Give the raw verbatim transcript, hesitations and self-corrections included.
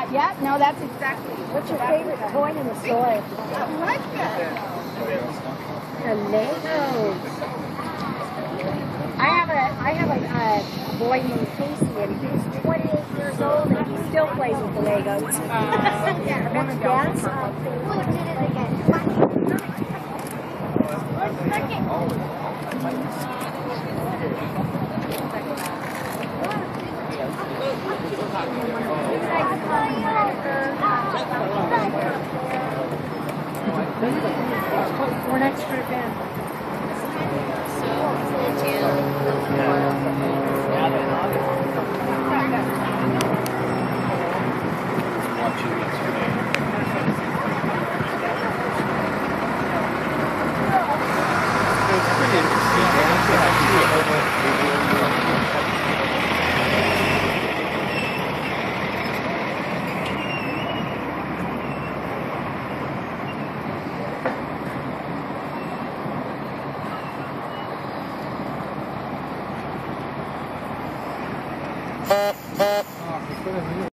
that. Yeah, no, that's exactly. What's your favorite toy in the store? I like that. The Legos. I have a I have a, uh, a boy named Casey, and he's twenty-eight years old, and he still plays with the Legos. Uh, yeah, That's dance. Who did it again? One extra event. Ah,